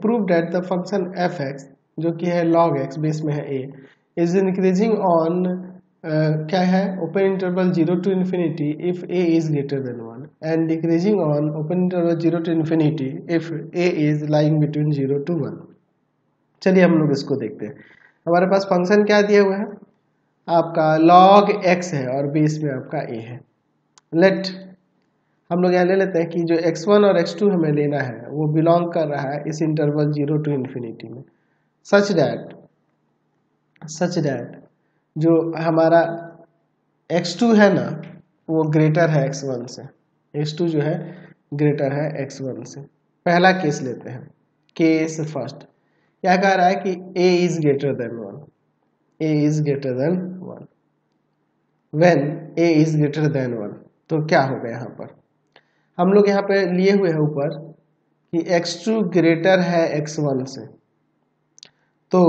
Prove that the function f x जो कि है log x बेस में है a इज इंक्रीजिंग ऑन क्या है open interval 0 to infinity if a is greater than 1 and decreasing on open interval 0 to infinity if a is lying between 0 to 1। चलिए हम लोग इसको देखते हैं। हमारे पास फंक्शन क्या दिया हुआ है, आपका log x है और बेस में आपका a है। लेट हम लोग यहाँ ले लेते हैं कि जो x1 और x2 हमें लेना है वो बिलोंग कर रहा है इस इंटरवल 0 to infinity में, सच दैट जो हमारा x2 है ना वो ग्रेटर है x1 से, x2 जो है ग्रेटर है x1 से। पहला केस लेते हैं, केस फर्स्ट क्या कह रहा है कि a is greater than 1, a is greater than 1 when a is greater than 1। तो क्या होगा यहाँ पर हम लोग यहाँ पे लिए हुए हैं ऊपर कि x2 ग्रेटर है x1 से, तो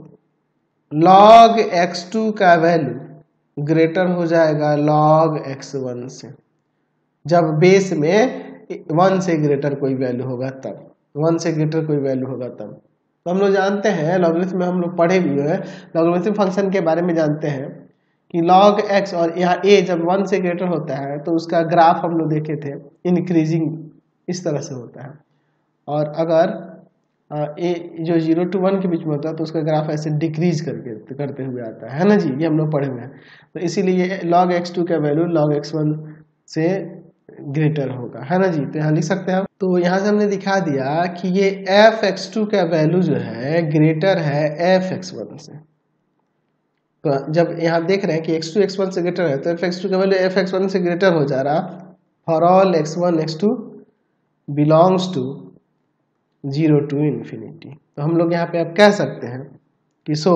log x2 का वैल्यू ग्रेटर हो जाएगा log x1 से। जब बेस में 1 से ग्रेटर कोई वैल्यू होगा तब, 1 से ग्रेटर कोई वैल्यू होगा तब। तो हम लोग जानते हैं लॉगरिथम में, हम लोग पढ़े भी हैं लॉगरिथम फंक्शन के बारे में, जानते हैं कि log x और यहाँ a जब 1 से ग्रेटर होता है तो उसका ग्राफ हम लोग देखे थे इंक्रीजिंग इस तरह से होता है, और अगर a जो 0 to 1 के बीच में होता है तो उसका ग्राफ ऐसे डिक्रीज करते हुए आता है ना जी, ये हम लोग पढ़े हुए हैं। तो इसीलिए log x2 का वैल्यू log x1 से ग्रेटर होगा, है ना जी। तो यहाँ लिख सकते हैं हम, तो यहाँ से हमने दिखा दिया कि ये f x2 का वैल्यू जो है ग्रेटर है f x1 से। तो जब यहाँ देख रहे हैं कि x2 x1 से ग्रेटर है तो f x2 का वैल्यू f x1 से ग्रेटर हो जा रहा for all x1 x2 belongs to 0 to infinity। तो हम लोग यहाँ पे अब कह सकते हैं कि so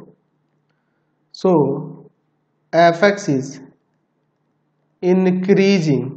f x is increasing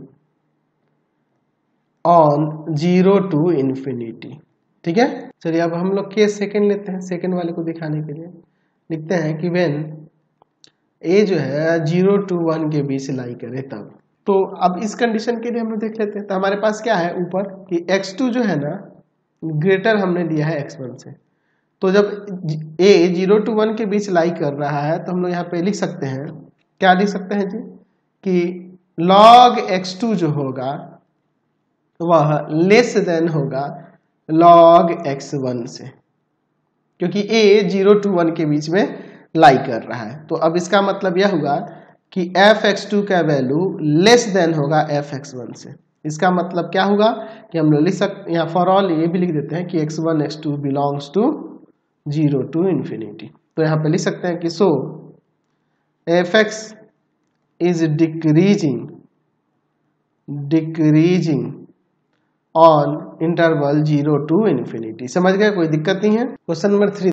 on 0 to infinity। ठीक है, चलिए अब हम लोग केस सेकंड लेते हैं। सेकंड वाले को दिखाने के लिए लिखते हैं कि व्हेन a जो है 0 to 1 के बीच लाई करे तब। तो अब इस कंडीशन के लिए हम लोग देख लेते हैं। तो हमारे पास क्या है ऊपर कि x2 जो है ना ग्रेटर हमने लिया है x1 से, तो जब a 0 to 1 के बीच लाई कर रहा है तो हम लोग यहाँ पे लिख सकते हैं, क्या लिख सकते हैं जी, कि log x2 जो होगा वह लेस देन होगा log x1 से, क्योंकि a 0 to 1 के बीच में लाई कर रहा है। तो अब इसका मतलब यह हुआ कि f x2 का वैल्यू लेस देन होगा f x1 से। इसका मतलब क्या होगा कि हम लोग लिख सकते, यहाँ फॉर ऑल ये भी लिख देते हैं कि x1 x2 belongs to 0 to infinity। तो यहाँ पे लिख सकते हैं कि so f x is decreasing on interval 0 to infinity। समझ गए, कोई दिक्कत नहीं है। Question number 3